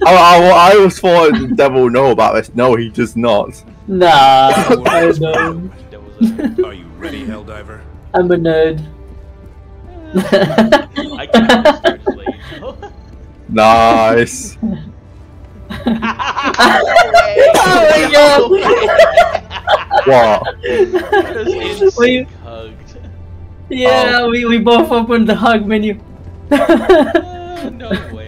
I always thought the devil would know about this. No, he does not. Nah, I know. Are you ready, Helldiver? I'm a nerd. I can't start late. Nice. Oh my god! What? We, hugged. yeah, we both opened the hug menu. No way.